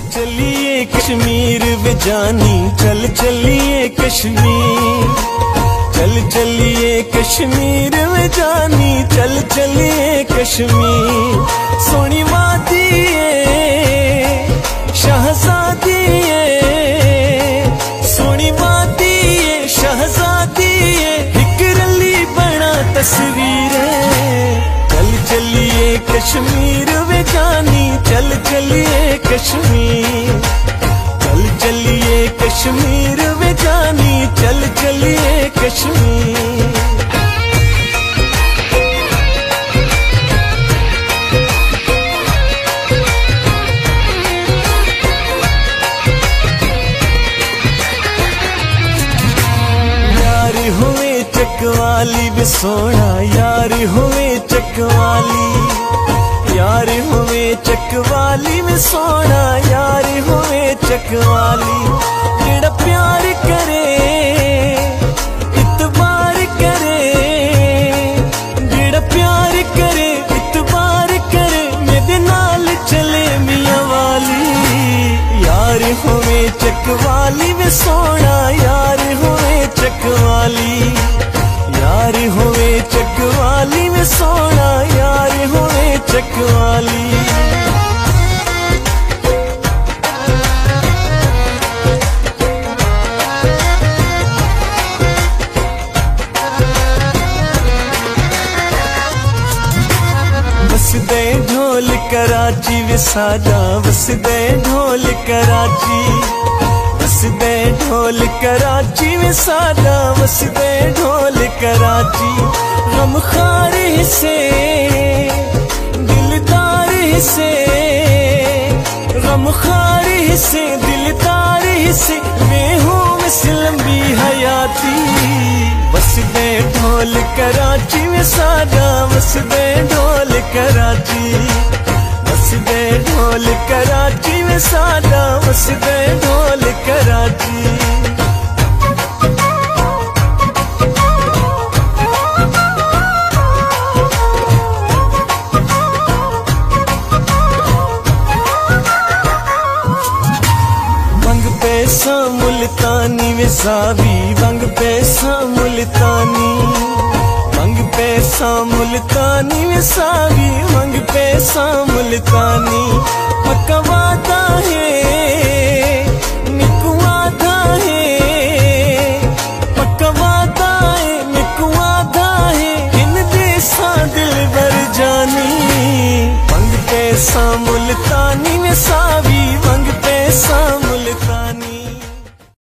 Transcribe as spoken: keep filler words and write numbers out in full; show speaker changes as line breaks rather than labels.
चलिए कश्मीर वे जानी, चल चलिए कश्मीर, चल चलिए कश्मीर वे जानी, चल चलिए कश्मीर। सोनी वादी शहजादी सोनी वादी शहजादी हिक रली बना तस्वीर। चल चलिए कश्मीर वे जानी, चल चलिए कश्मीर, चल चलिए कश्मीर वे जानी, चल चलिए कश्मीर। यार हुए चकवाली वे सोना, यार हुए चकवाली, यार हुए चकवाली में सोना, यार हुए चकवाली। जेड़ा प्यार करे इतबार करे, जेड़ा प्यार करे इतबार करे, मेरे नाल चले मियां वाली। यार हुए चकवाली में सोना, यार हुए चकवाली, यार हुए चकवाली में सोना, यार हुए चकवाली। वसदे ढोल कराची वे साजा, वसदे ढोल कराची, वसदे ढोल कराची वे साजा, वसदे ढोल कराची। गमखार हिस्से दिलदार हिस्से, गमखार हिस्से दिलदार हिस्से, मैं हूँ मिसल लंबी हयाती। वसदे ढोल कराची में साजा, वसदे ढोल कराची, वसदे ढोल कराची में साजा, वसदे ढोल कराची। पैसा मुल्तानी वे सावी, वंग पैसा मुल्तानी, वंग पैसा मुल्तानी वे सावी, वंग पैसा मुल्तानी। पक्का वादा है निकु वादा है, पक्का वादा है निकु वादा है, इन देसा दिल भर जानी। वंग पैसा मुल्तानी वे सावी, वंग पैसा